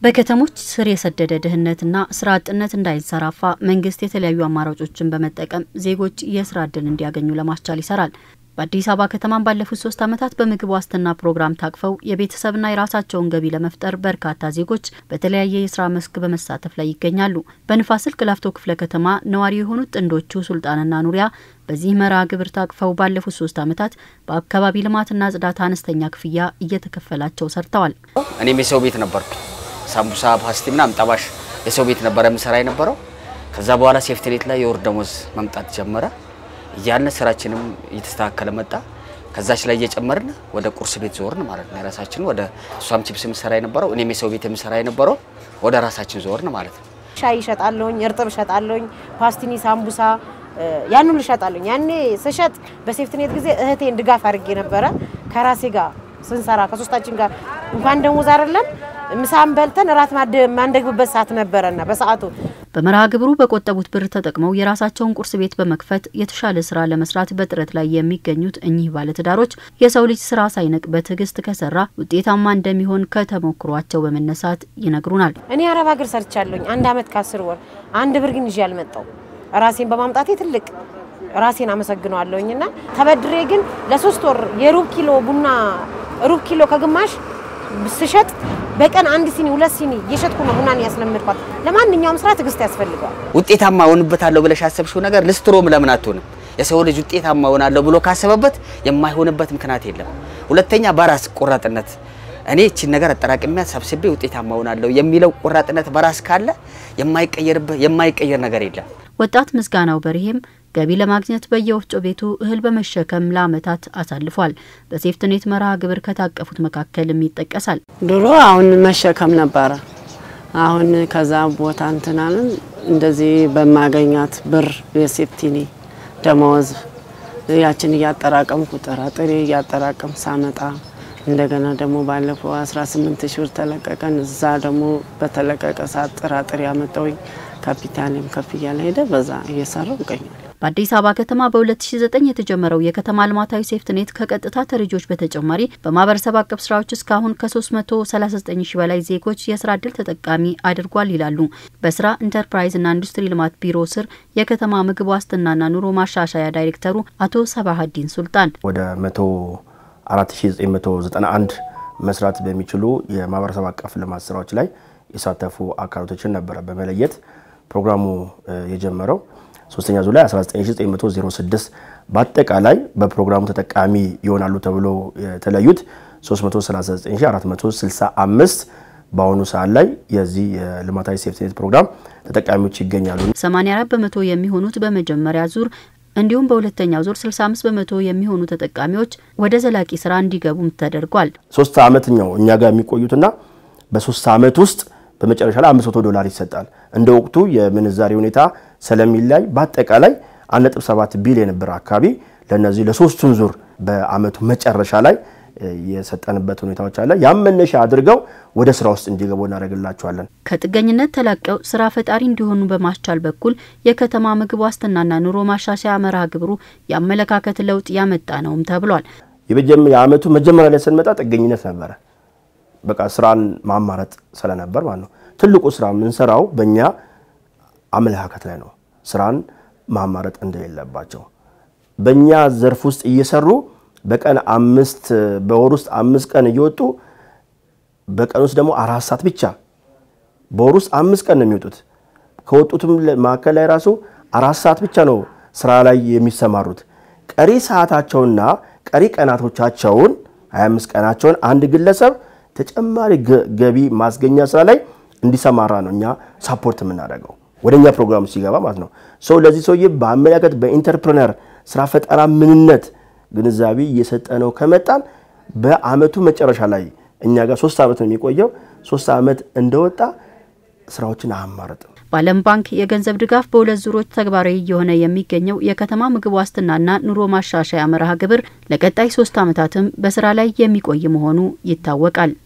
በከተሞች ስር የሰደደ ድህነትና ስራ አጥነት እንዳይንሰራፋ መንግስት የተለያዩ አማራጮችን በመጠቀም ዜጎች የስራ ዕድል እንዲያገኙ ለማስቻል ይሰራል። በአዲስ አበባ ከተማ ባለፉት 3 ዓመታት በምግብ ዋስትና ፕሮግራም ታቅፈው የቤተሰብና የራሳቸውን ገቢ ለመፍጠር በርካታ ዜጎች በተለያየ የስራ መስክ በመሳተፍ ላይ ይገኛሉ። በንፋስ ስልክ ላፍቶ ክፍለ ከተማ ነዋሪ የሆኑት ጥንዶቹ ሱልጣንና ኑሪያ በዚህ መርሃ ግብር ታቅፈው ባለፉት 3 ዓመታት በአካባቢ ልማትና ጽዳት አነስተኛ ክፍያ እየተከፈላቸው ሰርተዋል። እኔም የሰው ቤት ነበርኩ። ሳምቡሳ ፓስቲና አምጣባሽ የሰው ቤት ነበር የምሰራ የነበረው። ከዛ በኋላ ሴፍትኔት ላይ የወር ደሞዝ መምጣት ጀመረ። ያለ ስራችንም እየተስተካከለ መጣ። ከዛች ላይ እየጨመርን ወደ ቁርስ ቤት ዞርን ማለት ነው። ራሳችን ወደ ሷም ቺፕስ የምሰራ የነበረው እኔም የሰው ቤት የምሰራ የነበረው ወደ ራሳችን ዞርን ማለት ነው። ሻይ ሸጣለሁኝ፣ እርጥብ ሸጣለሁኝ፣ ፓስቲኒ ሳምቡሳ ያንኑ ልሸጣለሁኝ። ያኔ ስሸጥ በሴፍትኔት ጊዜ እህቴን ድጋፍ አድርጌ ነበረ። ከራሴ ጋር ስንሰራ ከሶስታችን ጋር እንኳን ደሞዝ አይደለም ምሳም በልተን ራት ማንደግብበት ሰዓት ነበርና በሰዓቱ በመርሃ ግብሩ በቆጠቡት ብር ተጠቅመው የራሳቸውን ቁርስ ቤት በመክፈት የተሻለ ስራ ለመስራት በጥረት ላይ የሚገኙት እኚህ ባለትዳሮች የሰው ልጅ ስራ ሳይነቅ በትዕግስት ከሰራ ውጤታማ እንደሚሆን ከተሞክሯቸው በመነሳት ይነግሩናል። እኔ አረብ ሀገር ሰርቻለሁኝ 1 አመት ከ10 ወር 1 ብር ግን ይዤ አልመጣው። ራሴን በማምጣቴ ትልቅ ራሴን አመሰግናለሁኝና ተበድሬ ግን ለ3 ወር የሩብ ኪሎ ቡና ሩብ ኪሎ ከግማሽ ብስሸጥ በቀን 1 ሲኒ 2 ሲኒ የሸጥኩ ነው ቡናን ያስለምድኳት። ለማንኛውም ስራ ትግስት ያስፈልጋል። ውጤታማ ሆንበታለሁ ብለሽ አሰብሽው ነገር ልስትሮም ለምን አትሆንም? የሰው ልጅ ውጤታማ ሆናለሁ ብሎ ካሰበበት የማይሆንበት ምክንያት የለም። ሁለተኛ በራስ ቆራጥነት እኔ እቺ ነገር አጠራቅሚያ ሰብስቤ ውጤታማ ሆናለሁ የሚለው ቆራጥነት በራስ ካለ የማይቀየር ነገር የለም። ወጣት ምስጋናው በርሄም ገቢ ለማግኘት በየወፍጮ ቤቱ እህል በመሸከም ለአመታት አሳልፏል። በሴፍትኔት መርሃ ግብር ከታቀፉት መካከልም ይጠቀሳል። ድሮ አሁን መሸከም ነበር። አሁን ከዛ ቦታ እንትናልን እንደዚህ በማገኛት ብር የሴፍቲኒ ደሞዝ ያችን ያጠራቀምኩ ጥራጥሬ ያጠራቀም ሳመጣ እንደገና ደግሞ ባለፈው 18000 ብር ተለቀቀን። እዛ ደግሞ በተለቀቀ ሰዓት ጥራጥሬ ያመጣው ካፒታልም ከፍ ያለ ሄደ። በዛ እየሰራው ይገኛል። በአዲስ አበባ ከተማ በ2009 የተጀመረው የከተማ ልማታዊ ሴፍትኔት ከቀጥታ ተረጆች በተጨማሪ በማህበረሰብ አቀፍ ስራዎች እስካሁን ከ339000 በላይ ዜጎች የስራ ዕድል ተጠቃሚ አድርጓል ይላሉ በስራ ኢንተርፕራይዝና ኢንዱስትሪ ልማት ቢሮ ስር የከተማ ምግብ ዋስትናና ኑሮ ማሻሻያ ዳይሬክተሩ አቶ ሰባሃዲን ሱልጣን ወደ 104991 መስራት በሚችሉ የማህበረሰብ አቀፍ ልማት ስራዎች ላይ የሳተፉ አካላቶችን ነበር በመለየት ፕሮግራሙ የጀመረው። 3ኛ ዙር ላይ 19906 በአጠቃላይ በፕሮግራሙ ተጠቃሚ ይሆናሉ ተብሎ የተለዩት 339465 በአሁኑ ሰዓት ላይ የዚህ የልማታዊ ሴፍትኔት ፕሮግራም ተጠቃሚዎች ይገኛሉ። 84 በመቶ የሚሆኑት በመጀመሪያ ዙር እንዲሁም በሁለተኛው ዙር 65 በመቶ የሚሆኑ ተጠቃሚዎች ወደ ዘላቂ ስራ እንዲገቡም ተደርጓል። 3 አመት ነው እኛ ጋር የሚቆዩትና በ3 አመት ውስጥ በመጨረሻ ላይ $500 ይሰጣል። እንደ ወቅቱ የምንዛሬ ሁኔታ ስለሚላይ በአጠቃላይ 1.7 ቢሊዮን ብር አካባቢ ለነዚህ ለሶስቱም ዙር በአመቱ መጨረሻ ላይ የሰጠንበት ሁኔታዎች አለ። ያም መነሻ አድርገው ወደ ስራ ውስጥ እንዲገቡ እናደርግላቸዋለን። ከጥገኝነት ተላቀው ስራ ፈጣሪ እንዲሆኑ በማስቻል በኩል የከተማ ምግብ ዋስትናና ኑሮ ማሻሻያ መርሃ ግብሩ ያመለካከት ለውጥ ያመጣ ነውም ተብሏል። የአመቱ መጀመሪያ ላይ ስንመጣ ጥገኝነት ነበር። በቃ ስራን ማማረጥ ስለነበር ማለት ነው። ትልቁ ስራ ምን ሰራው በእኛ አመለካከት ላይ ነው። ስራን ማማረጥ እንደሌለባቸው በእኛ ዘርፍ ውስጥ እየሰሩ በቀን 5 በወር ውስጥ 5 ቀን እየወጡ በቀን ውስጥ ደግሞ 4 ሰዓት ብቻ በወር ውስጥ 5 ቀን ነው የሚወጡት። ከወጡትም ማከለ ላይ ራሱ 4 ሰዓት ብቻ ነው ስራ ላይ የሚሰማሩት። ቀሪ ሰዓታቸውና ቀሪ ቀናቶቻቸውን 25 ቀናቸውን አንድ ግለሰብ ተጨማሪ ገቢ ማስገኛ ስራ ላይ እንዲሰማራ ነው እኛ ሳፖርት የምናደርገው ወደኛ ፕሮግራም ሲገባ ማለት ነው። ሶ ለዚህ ሰውዬ በአመለካከት በኢንተርፕረነር ስራ ፈጠራ ምንነት ግንዛቤ እየሰጠነው ከመጣን በአመቱ መጨረሻ ላይ እኛ ጋር 3 አመት ነው የሚቆየው። 3 አመት እንደወጣ ስራዎችን አማረጥ። በዓለም ባንክ የገንዘብ ድጋፍ በሁለት ዙሮች ተግባራዊ የሆነ የሚገኘው የከተማ ምግብ ዋስትናና ኑሮ ማሻሻያ መርሃ ግብር ለቀጣይ 3 አመታትም በስራ ላይ የሚቆይ መሆኑ ይታወቃል።